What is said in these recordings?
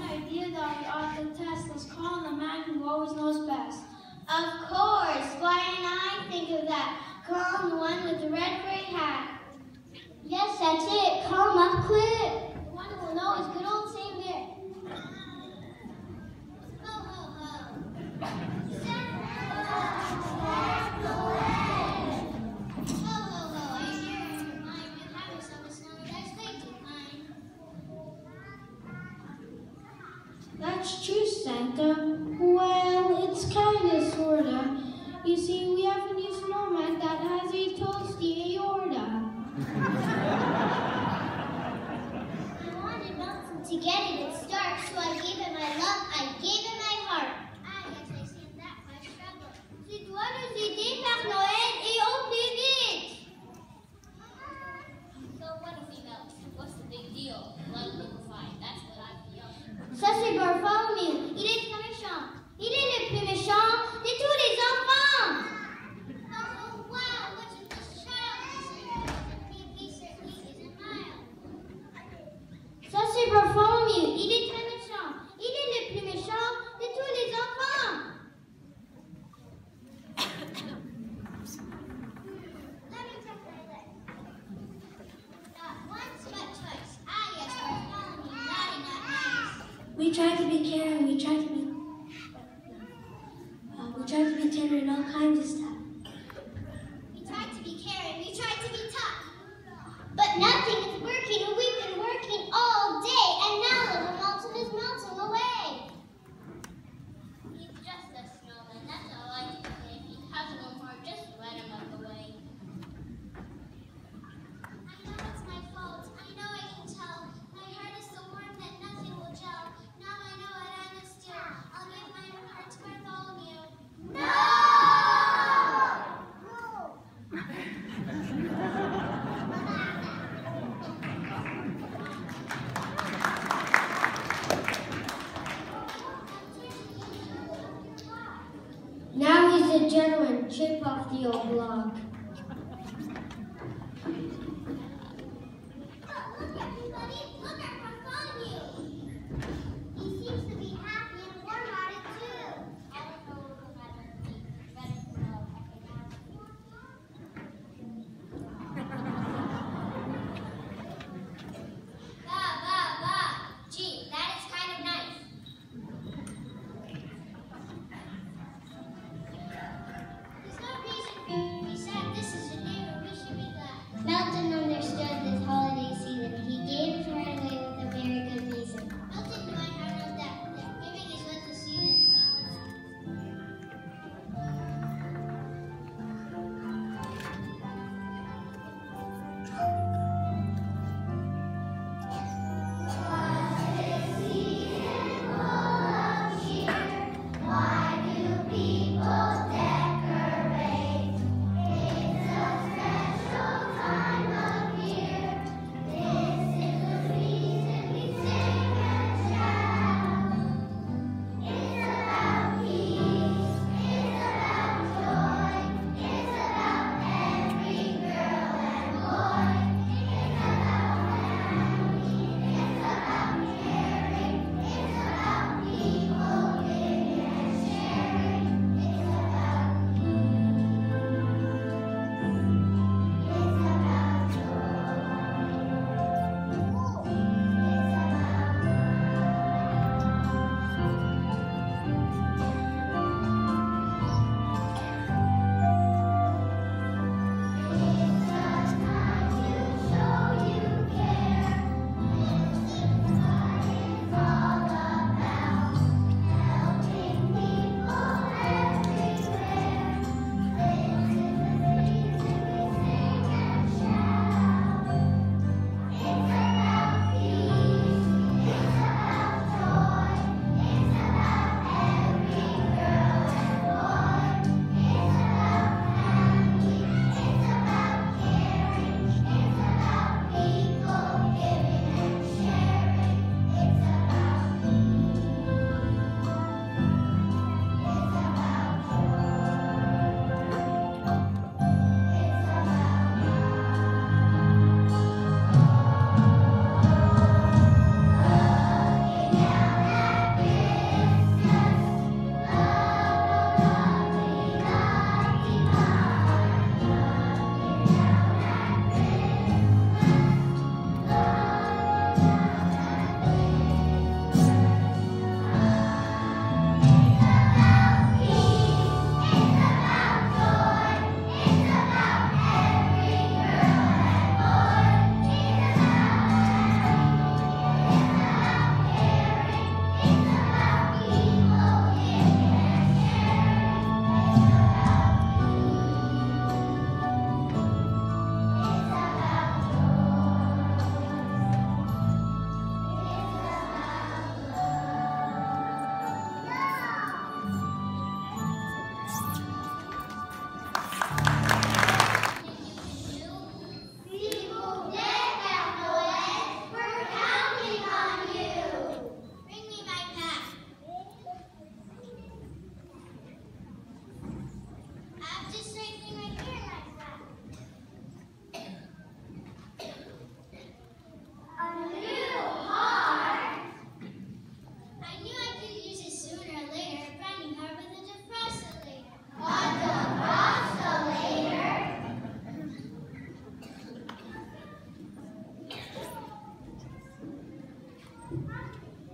idea that we ought to test. Let's call on the man who always knows best. Of course, why didn't I think of that? Call on the one with the red gray hat. Yes, that's it. Call him up quick. The one who will know is good old St. Mary. Ho, ho, ho. That's true, Santa. Well, it's kinda, sorta. You see, we have a new snowman that has a toasty aorta. I wanted Nelson to get it at start, so I gave him my love, I gave him my heart. Ah, yes, I see that, my struggle. C'est toi nous aider, Père Noël, et au plus vite! So what if he melts? What's the big deal? Blood liquefied, that's what I feel. Ça c'est Bartholomew, il est très méchant. Il est le plus méchant de tous les enfants! Oh, wow, look at this child. He certainly isn't mild. Ça c'est Bartholomew, il est très méchant. Il est le plus méchant de tous les enfants! Let me check my leg. Not once, but twice. Ah, yes, Bartholomew, naughty, not nice. We try to be caring, we try to be tender and all kinds of stuff. We tried to be caring, we tried to be tough. But nothing is working, and we've been working all day, and now little Malton is melting away. He's just a snowman, that's all I can say. If he has no more, just let him up away. I know it's my fault, I know I can tell. My heart is so warm that nothing will gel. Now I know what I must do. I'll give my heart to Bartholomew. No! Now he's a gentleman, chip off the old block. Look, everybody! Look at Bartholomew! He seems to be happy and warm-hearted, too. I don't know what that means. Better to know. Bah, bah, bah. Gee, that is kind of nice. There's no reason for you to be sad,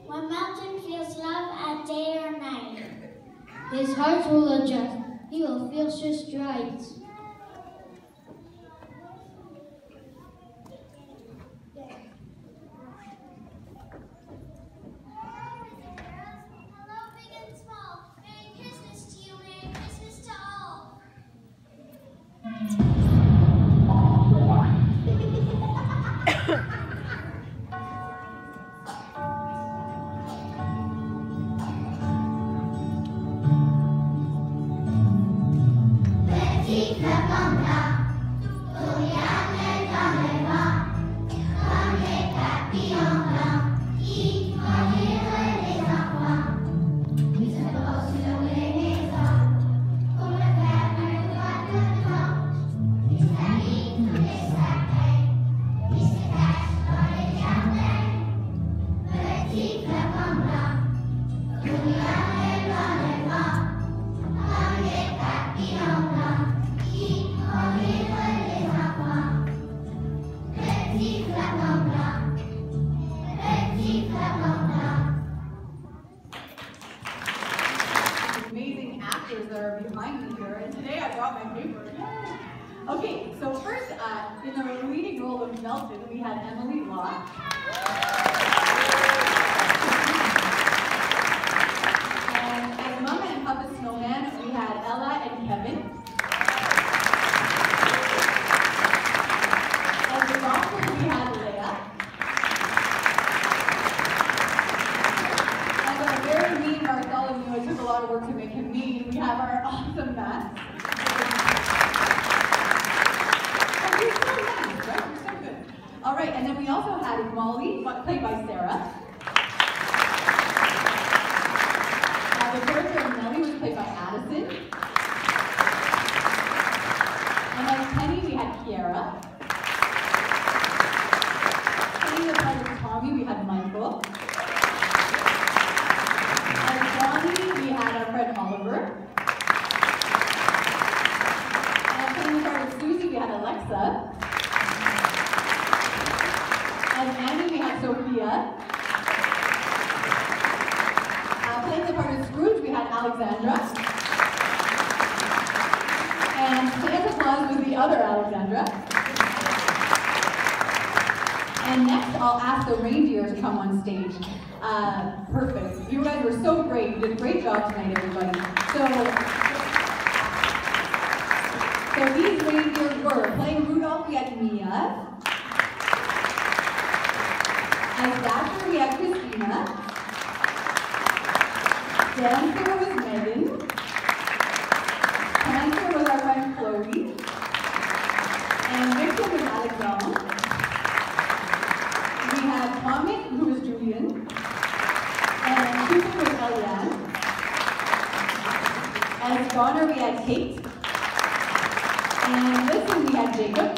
When Melton feels love at day or night. His heart will adjust. He will feel just right. Amazing actors that are behind me here, and today I brought my paper. Okay, so first, in the leading role of Melton, we had Emily Locke. And as Mama and Papa Snowman, we had Ella and Kevin. As the doctor, we had Leia. As our very mean Bartholomew, it took a lot of work to make him mean, we have our awesome Matt. All right, and then we also had Molly, played by Sarah. The character of Nellie was played by Addison. And as Penny, we had Kiara. Penny, the part of Tommy, we had Michael. As Johnny, we had our friend Oliver. And as Penny, the part of Susie, we had Alexa. As Annie, we had Sophia. Playing the part of Scrooge, we had Alexandra. And Santa Claus was the other Alexandra. And next, I'll ask the reindeer to come on stage. Perfect. You guys were so great. You did a great job tonight, everybody. So these reindeer were playing Rudolph, we had Mia. As Dasher, we had Christina. Dancer was Megan. Prancer was our friend Chloe. And Victor was Alexandre. We had Comet, who was Julian. And Cupid was Eliane. As Donner, we had Kate. And Listen, we had Jacob.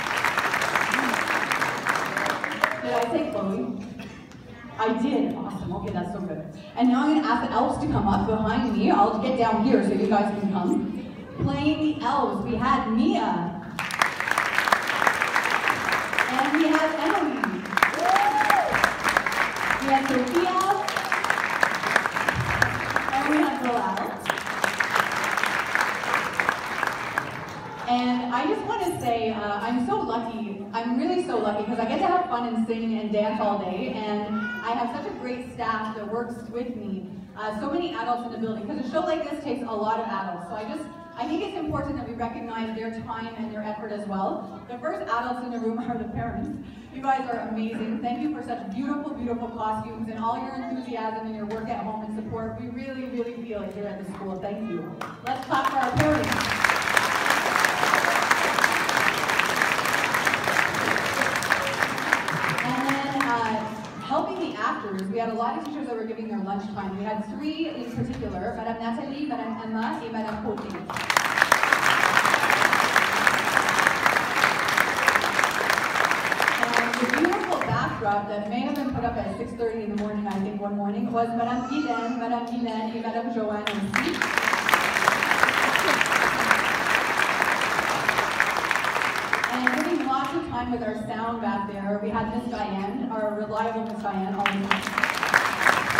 Did I say Chloe? I did. Awesome. Okay, that's so good. And now I'm going to ask the elves to come up behind me. I'll get down here so you guys can come. Playing the elves, we had Mia. And we had Emily. We had Sophia. And we had Bilal. And I just want to say, I'm so lucky. I'm really so lucky because I get to have fun and sing and dance all day. And I have such a great staff that works with me. So many adults in the building, because a show like this takes a lot of adults. So I think it's important that we recognize their time and their effort as well. The first adults in the room are the parents. You guys are amazing. Thank you for such beautiful, beautiful costumes and all your enthusiasm and your work at home and support. We really, really feel it here at the school. Thank you. Let's clap for our parents. Helping the actors, we had a lot of teachers that were giving their lunchtime. We had three in particular, Madame Nathalie, Madame Emma, and Madame Cote. And the beautiful backdrop that may have been put up at 6:30 in the morning, I think, one morning, was Madame Guylaine, and Madame Joanne aussi. Lots of time with our sound back there. We had Miss Diane, our reliable Miss Diane, all the time.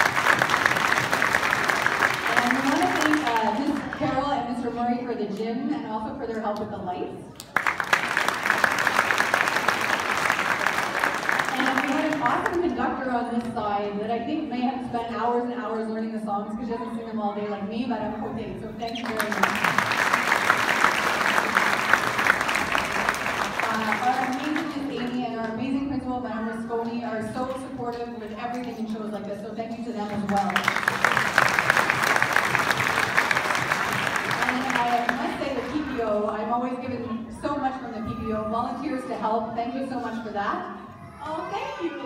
gym and also for their help with the lights. And we had an awesome conductor on this side that I think may have spent hours and hours learning the songs because she doesn't sing them all day like me, but I'm okay, so thank you very much. Our amazing Miss Amy and our amazing principal, Madam Risconi, are so supportive with everything in shows like this, so thank you to them as well. And I must say the PPO, I'm always given so much from the PPO. Volunteers to help, thank you so much for that. Oh, thank you.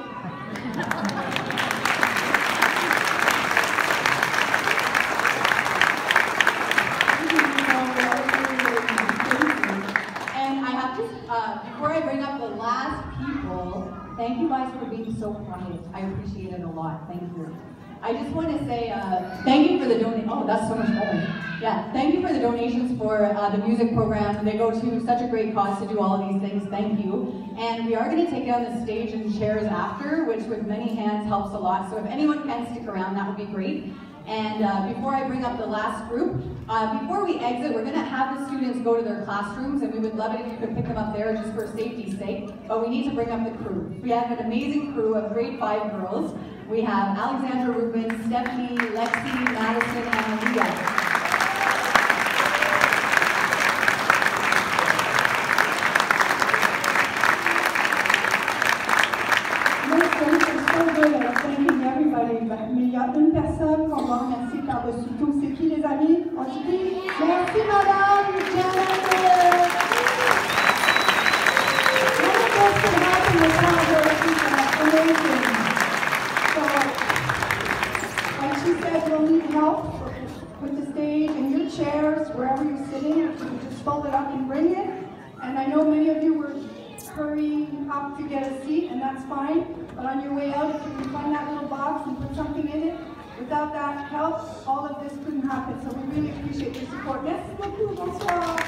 And I have to, before I bring up the last people, thank you guys for being so quiet. I appreciate it a lot. Thank you. I just want to say thank you for the donation. Oh, that's so much going. Yeah, thank you for the donations for the music program. They go to such a great cause to do all of these things. Thank you. And we are going to take down the stage and chairs after, which with many hands helps a lot. So if anyone can stick around, that would be great. And before I bring up the last group, before we exit, we're going to have the students go to their classrooms, and we would love it if you could pick them up there just for safety's sake. But we need to bring up the crew. We have an amazing crew of grade 5 girls. We have Alexandra Rubin, Stephanie, Lexi, Madison, and Leah. Thanking everybody, mais il y a une personne qu'on va remercier par-dessus tout. C'est qui, les amis? On dit qui? Merci, Madame Janet. Like she said, you'll need help with the stage and your chairs, wherever you're sitting. You can just fold it up and bring it. And I know many of you were hurrying up to get a seat, and that's fine. But on your way out, if you can find that little box and put something in it, without that help, all of this couldn't happen. So we really appreciate your support. Merci beaucoup. Bonsoir.